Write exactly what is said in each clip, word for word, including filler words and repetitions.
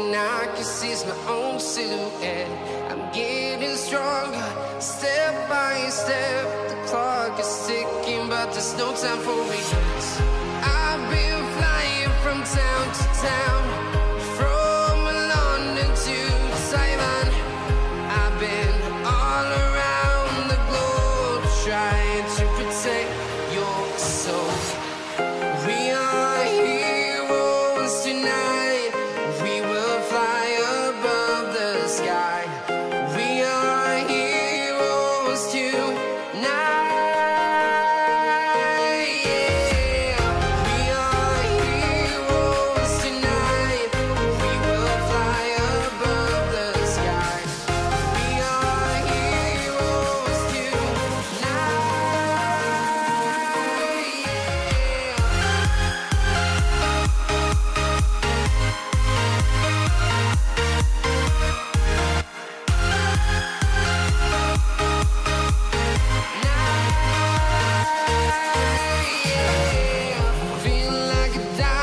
and I can see my own silhouette. I'm getting stronger, step by step. The clock is ticking, but there's no time for regrets. I've been flying from town to town, from London to Taiwan. I've been all around the globe trying to protect your soul. We are heroes tonight. We will fly above the sky. We are heroes tonight.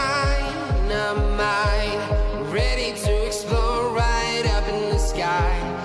Ready to explore right up in the sky.